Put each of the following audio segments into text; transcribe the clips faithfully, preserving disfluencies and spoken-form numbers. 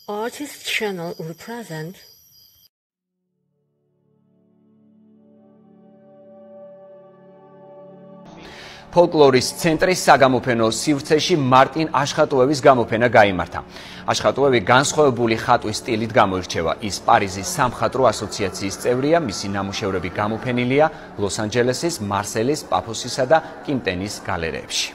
Artist channel will present ფოლკლორის ცენტრის საგამოფენო სივრცეში მარტინ აშხატოევის გამოფენა გაიმართა. აშხატოევი განსხვავებული ხატვის სტილით გამოირჩევა. ის პარიზის სამხატვრო ასოციაციის წევრია, მისი ნამუშევრები გამოფენილია ლოს-ანჯელესის, მარსელის, პაფოსისა და კიმპტენის გალერეებში.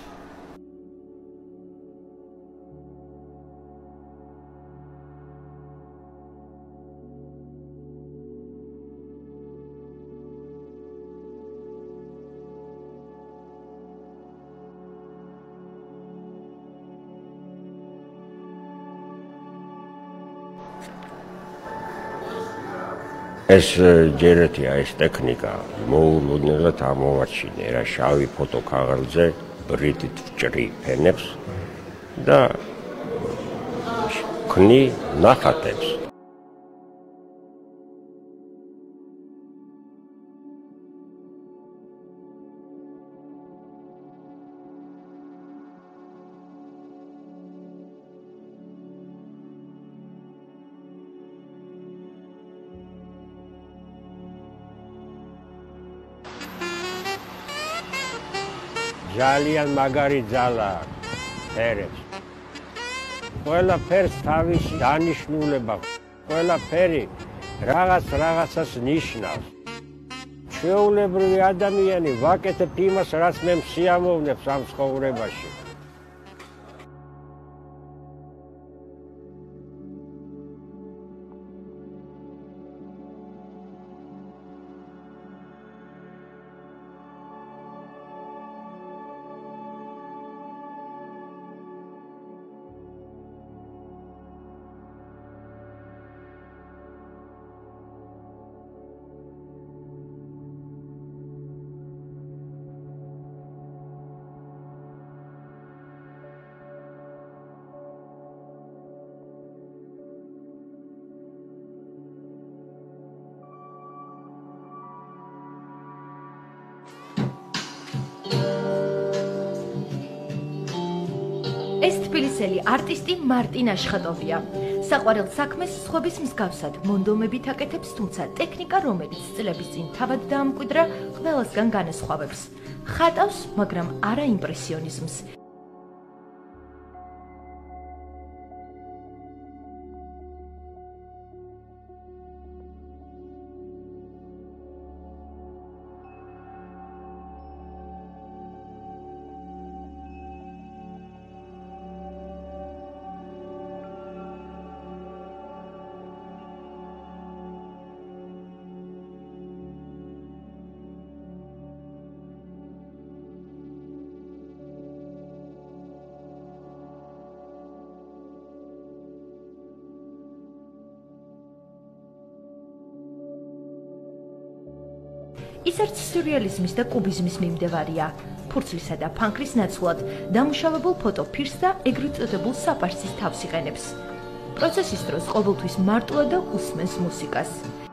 ეს ჯერეთია ეს ტექნიკა მოულოდნელად ამოვაჩინე რა შავი ფოტოქაღალდზე ბრიტით ვჭრი ფენებს და ქნი ნახატებს. ძალიან მაგარი ძალა ფერებს. ყველა ფერს თავისი დანიშნულება, ყველა ფერი რაღაც რაღაცას ნიშნავს. ჩვეულებრივი ადამიანი ვაკეთებ იმას, რაც მე მსიამოვნებს ამ ცხოვრებაში. ეს თბილისელი არტისტი მარტინ აშხატოვია. საყვარელ საქმეს სხვების მსგავსად მონდომებით აკეთებს, თუმცა ტექნიკა, რომელიც წლების წინ თავად დაამკვიდრა, ყველასგან განასხვავებს. ხატავს, მაგრამ არა იმპრესიონიზმს. ის არც სიურეალიზმის და კუბიზმის მიმდევარია. ფურცლისა და ფანქრის ნაცვლად დამუშავებულ ფოტოფირს და ეგრეთ წოდებულ საპარსის თავს იყენებს. პროცესის დროს ყოველთვის მარტოა და უსმენს მუსიკას.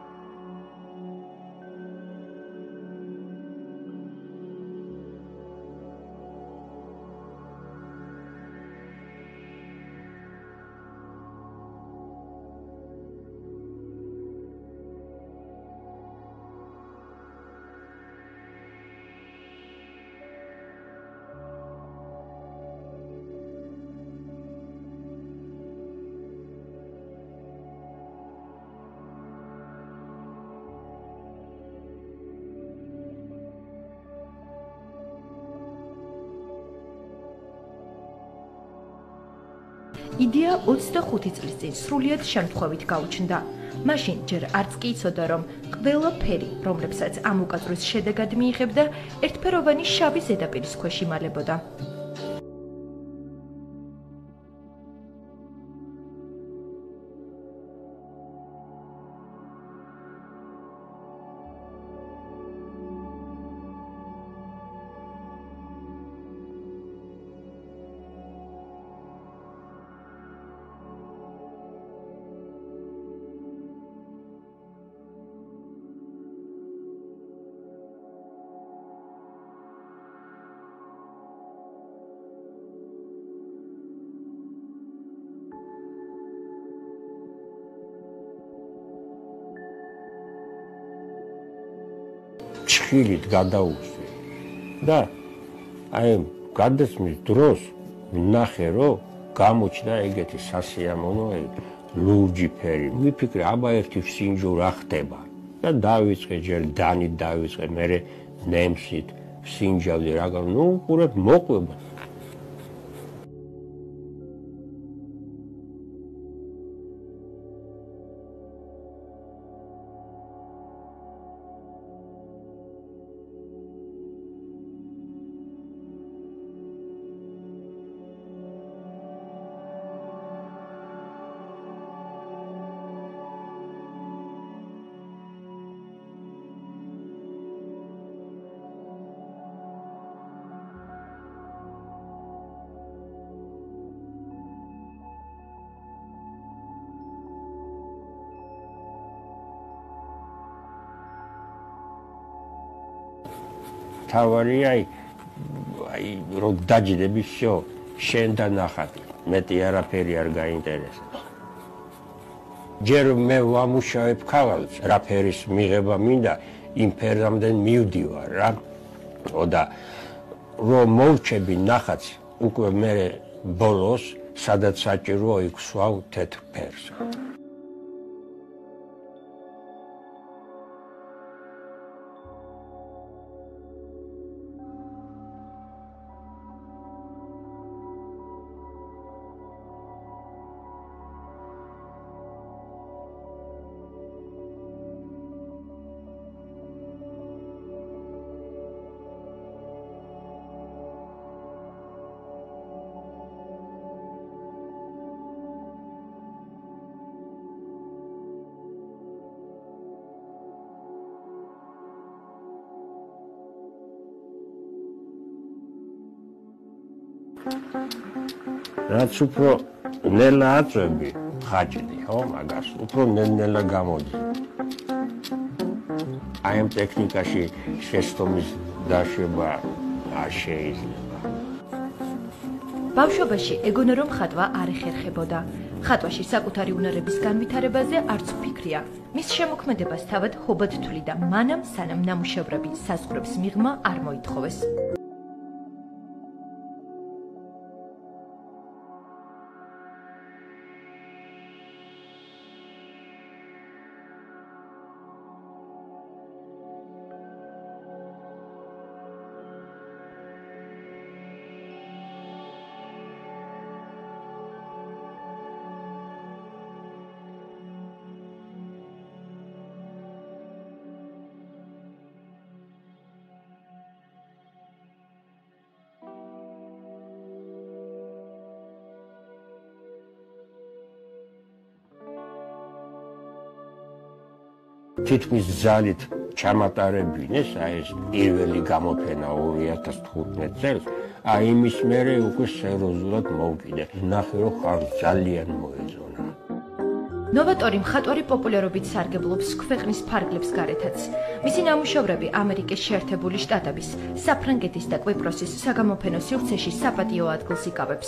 იდეა ოცდახუთი წლის წინ სრულიად შემთხვევით გაუჩნდა. მაშინ ჯერ არც კი იცოდა, რომ ყველა ფერი, რომლებსაც ამ უკაცრის შედეგად მიიღებდა, ერთფეროვანი შავი ზედაპირის ქვეშ იმალებოდა. ხილით გადაუსვი და აი გადასმის დროს ვნახე რომ გამოჩნდა ეგეთი სასიამოვნო ლურჯი ფერი. ვიფიქრე აბა ერთი სინჯო რა ხდება და დავიწყე ჯერ დანით დავიწყე მერე ნემსით სინჯავდი რა გა ნუ ყურებ მოყვება. თავარი აი აი რო დაჯდები всё შენ და ნახატი მეტი არაფერი არ გაინტერესებს ჯერ მე ვამუშავებ ქაღალდს რა ფერის მიღება მინდა იმ ფერამდე მივდივარ რა და რომ მოვჩები ნახატს უკვე მე ბოლოს სადაც საჭიროა იქ სვავ თეთრ ფერს რაც უფრო ნელა აწვევი ხაჭდი ხო მაგას უფრო ნელ-ნელა გამოდის აი ამ ტექნიკაში შეცდომის დაშვება არ შეიძლება ბავშვობაში ეგონა რომ ხატვა არ ეხერხებოდა ხატვაში საკუთარი უნარების განვითარებაზე არც ფიქრია მის შემოქმედებას თავად ჰობად თვლიდა მანამ სანამ ნამუშევრები საზღვრებს მიღმა არ მოითხოვეს თითქმის ძალით ჩამატარებინეს აი ეს პირველი გამოფენა ორი ათას თხუთმეტ წელს აი იმის მერე უკვე სერიოზულად მოვკიდე ნახე რომ ხალხს ძალიან მოეწონა ნოვატორი მხატვარი პოპულარობით სარგებლობს ქვეყნის ფარგლებს გარეთაც მისი ნამუშევრები ამერიკის შეერთებული შტატების საფრანგეთის და კვიპროსის საგამოფენო სივრცეში საპატიო ადგილს იკავებს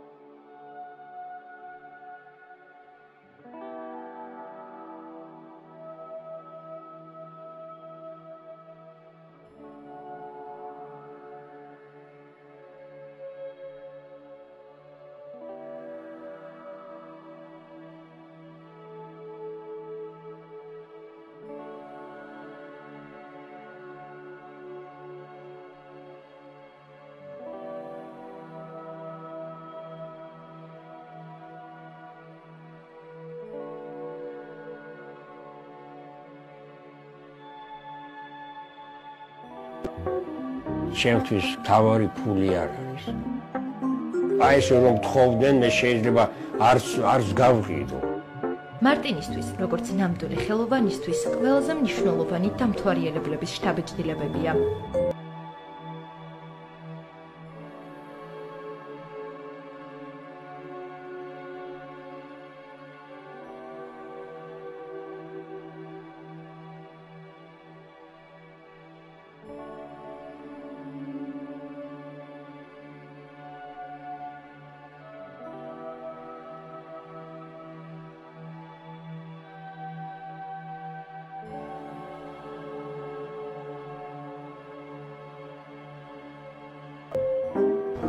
ჩემთვის თავარი ფული არ არის. აი ეს რომ თხოვდნენ, მე შეიძლება არც არც გავყიდო. მარტინისთვის, როგორც ნამდვილი ხელოვანისთვის, ყველაზე მნიშვნელოვანი დამთვალიერებლების შთაბეჭდილებებია.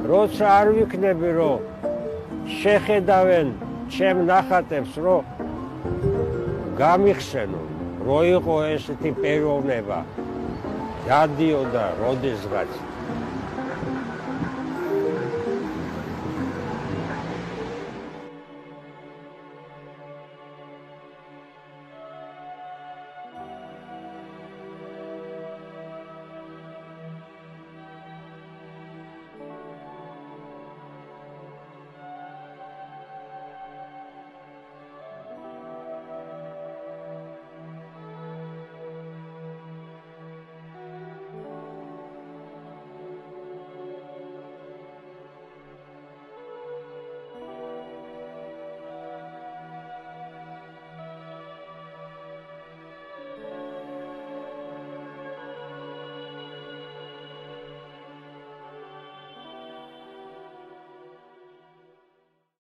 როცა არ ვიქნები, რომ შეხედავენ ჩემ ნახატებს, რომ გამიხსენო, რო იყო ესეთი პიროვნება, დადიოდა როდესღაც